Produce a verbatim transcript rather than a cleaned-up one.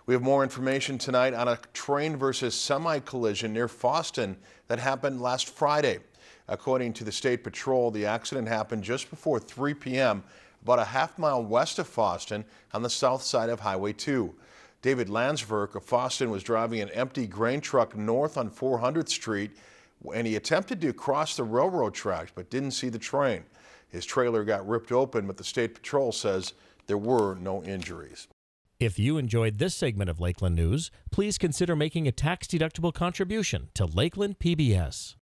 We have more information tonight on a train versus semi collision near Fosston that happened last Friday. According to the State Patrol, the accident happened just before three p m about a half mile west of Fosston on the south side of Highway two. David Landsverk of Fosston was driving an empty grain truck north on four hundredth street and he attempted to cross the railroad tracks but didn't see the train. His trailer got ripped open, but the State Patrol says there were no injuries. If you enjoyed this segment of Lakeland News, please consider making a tax-deductible contribution to Lakeland P B S.